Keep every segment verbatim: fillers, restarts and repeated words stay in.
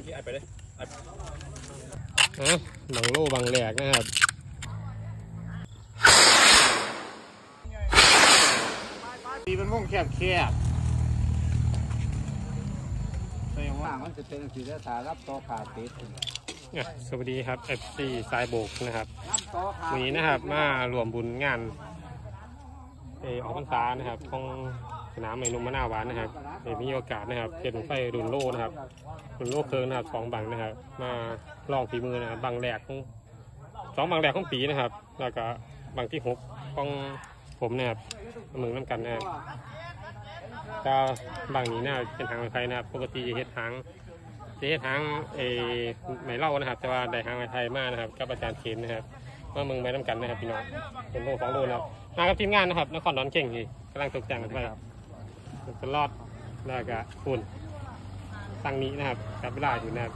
ที่ไอไปเลยฮะบางโลบางแหลกนะครับดีเป็นม่วงแคบแคบใส่ว่างมันจะเป็นสีเลือดตารับต่อขาติดสวัสดีครับ เอฟ ซี สายโบกนะครับวันนี้นะครับมารวมบุญงานเออออกพรรษานะครับของสนามไอ้นุ่มมะนาวหวานนะครับเอมีโอกาสนะครับเก็บไฟดุนโลนะครับดุนโลเคิร์งนะครับสองบังนะครับมาลองฝีมือนะครับบังแรกของสองบังแรกของปีนะครับแล้วก็บังที่หกของผมนะครับมือน้ำกันนะครับก็บังนี้นะเป็นทางไทยนะครับปกติจะเฮ็ดทางจะเฮ็ดทางเอไม่เล่านะครับแต่ว่าได้ทางไทยมากนะครับกับอาจารย์เขนนะครับมาเมืองไปน้ำกันนะครับพี่น้องเป็นโลสองโลนะครับมากับทีมงานนะครับนครดอนเก่งที่กำลังตกแต่งกันไปจะรอดแล้วก็ฝุ่นตั้งนี้นะครับกับเวลาอยู่นะครับ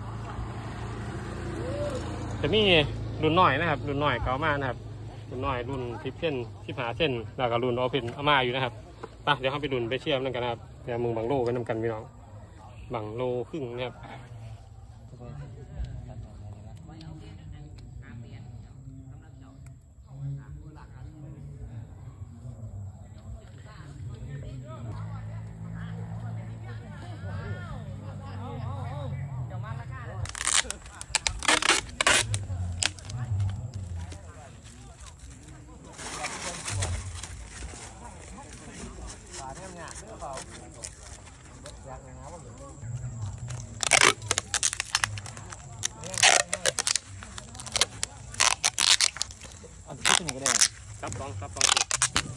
จะมีรุ่นหน่อยนะครับรุ่นหน่อยเก่ามากนะครับรุ่นหน่อยรุ่นทิปเส้นทิปหาเส้นแล้วก็รุ่นโอเพนอามาอยู่นะครับไปเดี๋ยวเขาไปรุ่นไปเชื่อมนั่นกันนะครับเดี๋ยวมึงบังโลไปนำกันพี่น้องบังโลครึ่งนะครับครับลองครับลองดู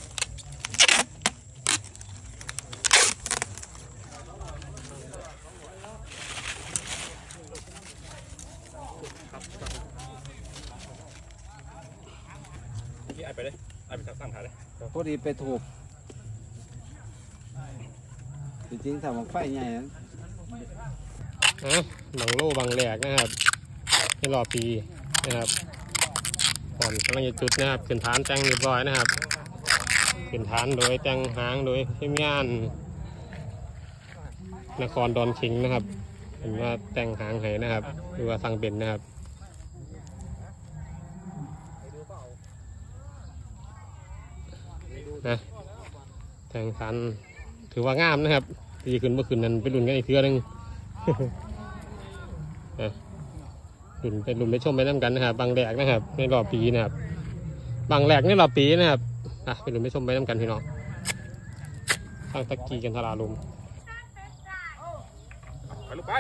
ที่ไอไปเลยไอไปตั้งขาเลยพอดีไปถูกจริงๆถ้ามันไฟใหญ่นั้นบางโลบางแหลกนะครับในรอบปีนะครับก่อนกำลังจะจุดนะครับขึ้นฐานแต่งเรียบร้อยนะครับขึ้นฐานโดยแต่งหางโดยทีมงานนครดอนชิงนะครับเห็นว่าแต่งหางให้นะครับหรือว่าสั่งเป็นนะครับนะแต่งฐานถือว่างามนะครับตีขึ้นเมื่อคืนนั้นไปรุ่นกันอีกเทื่อนึงรุ่นเป็นรุ่นไปชมไปน้ำกันนะครับบางแหลกนะครับในรอบปีนะครับบางแหลกในรอบปีนะครับอ่ะเป็นรุ่นไปชมไปน้ำกันพี่น้องตั้งตะกี้กันทาราลมไปลูกไป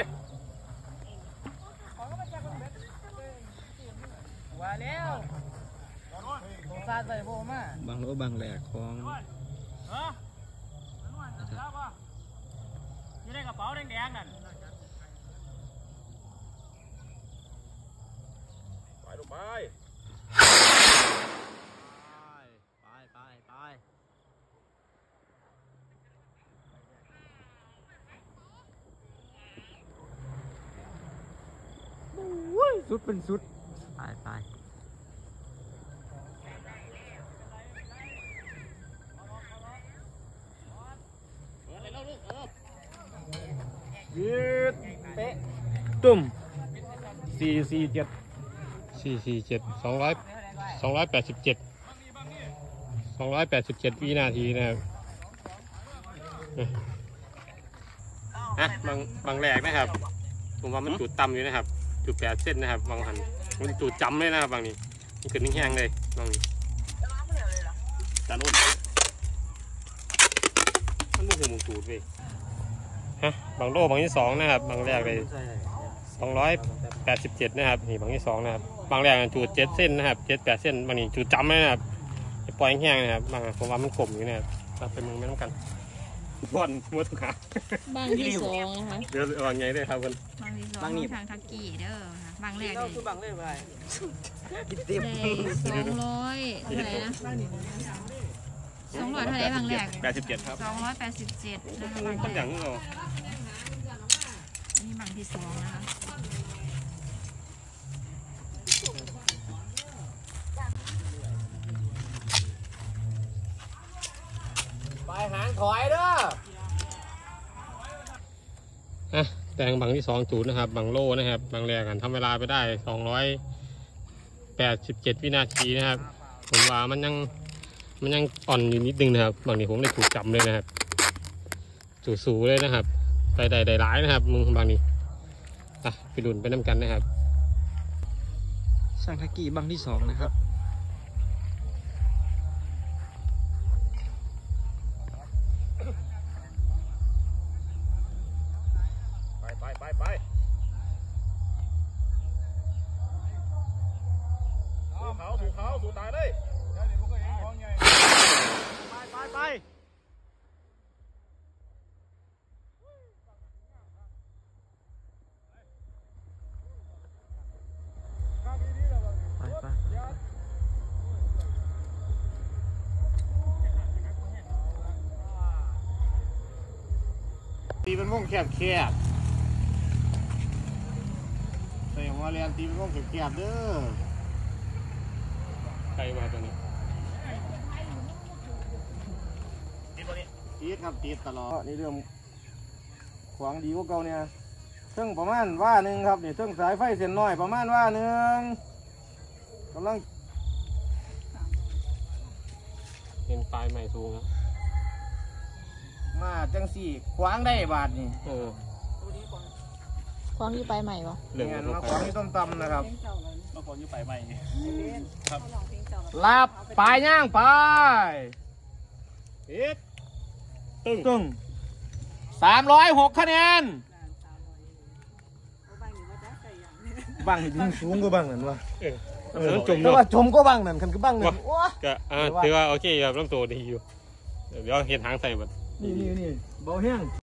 ว่าแล้วซาใส่โบมาบางโลบางแหลกของอยู่ในกระเป๋าแดงๆนั่นไปลูกไปไปไปไปสุดเป็นสุดไปไปยืดเป๊ะตุ่มสี่สี่เจ็ดสี่สี่เจ็ดสองร้อยสองร้อยแปดสิบเจ็ดสองร้อยแปดสิบเจ็ดวินาทีนะครับนะบางบางแหลกนะครับผมว่ามันจุดต่ำอยู่นะครับจุดแปดเส้นนะครับบางหันมันจุดจำเลยนะครับบางนี้มันขึ้นนิ่งแห้งเลยบางนี้จานอุ่นมันไม่ถึงมุมสูดเลยฮะบางโลบางที่สองนะครับบางแรกเลยสองร้อยแปดสิบเจ็ดนะครับนี่บางที่สองนะครับบางแรกจุดเจ็ดเส้นนะครับเจ็ดแปดเส้นบางนี้จุดจำเลยนะครับปล่อยแห้งนะครับบางผมว่ามันขมอยู่นะครับเป็นมึงไม่ต้องกันบอลมัวทุกขาบางที่สองนะคะเดี๋ยววางไงได้ครับคุณบางที่สองทางทักกี้เด้อบางแรกเลยบางเลยไปกินเต็มสองร้อยเท่าไหร่นะสองร้อยเท่าไหร่บางแรกแปดสิบเจ็ดครับสองร้อยแปดสิบเจ็ดนะคะบางต้นอย่างนี้เรานี่บางที่สองนะคะไปหางถอยเด้ออ่ะแต่งบังที่สองจุดนะครับบังโล่นะครับบังแรกกันทำเวลาไปได้สองร้อยแปดสิบเจ็ดวินาทีนะครับผมว่ามันยังมันยังอ่อนอยู่นิดนึงนะครับบางนี้ผมได้ถูกจำเลยนะครับสูๆเลยนะครับได้ได้ได้หลายนะครับมึงบางนี้อ่ะไปดุนไปน้ำกันนะครับช่างทักกี้บังที่สองนะครับไปไปไปไปสู่เขาสู่เขาสู่ตายเลยไปไปไปไปไปตีเป็นวงแคบแคบใส่หัวเรียนตีเป็นวงแคบแคบเด้อใครมาตัวนี้ตีดครับตีดตลอดนี่เรื่องขวางดีกว่าเก่าเนี่ยซึ่งประมาณว่าหนึ่งครับนี่ซึ่งสายไฟเส้นน้อยประมาณว่าหนึ่งกำลังเป็นปลายใหม่สูงครับมาจังสี่ขวางได้บาทนี่โอ้ความที่ไปใหม่ปะเหลืองเงี้ยรถมาไฟขวางที่ต้มตำนะครับมาคนอยู่ไปใหม่ลาบปลายย่างไปเอ๊ะตึ้งตึ้งสามร้อยหกคะแนนบังนี่ถึงสูงก็บังนั่นวะเออแล้วจมแต่เนาะว่าจมก็บังนั่นคันก็บังนั่นโอ้ก็อ่าถือว่าโอเคครับลำตัวดีอยู่เดี๋ยวเห็นหางใส่หมดนี่นี่นี่เบาแห้ง